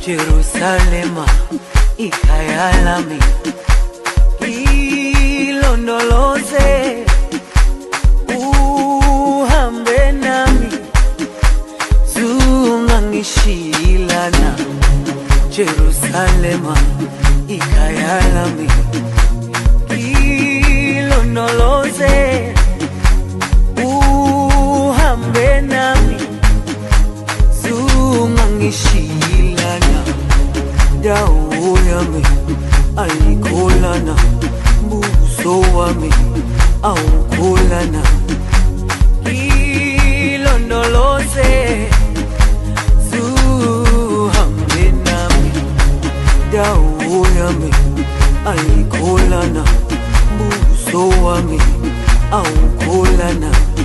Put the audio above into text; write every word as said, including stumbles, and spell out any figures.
Jerusalema ikhaya lami, ilondoloze uhambe nami, zungangishilana. Jerusalema ikhaya lami, ilondoloze uhambe nami, zungangishilana. Dawo yami ayikholana, buso wami awukholana. Ilondoloze zuhambe nami, dawo yami ayikholana, buso wami awukholana.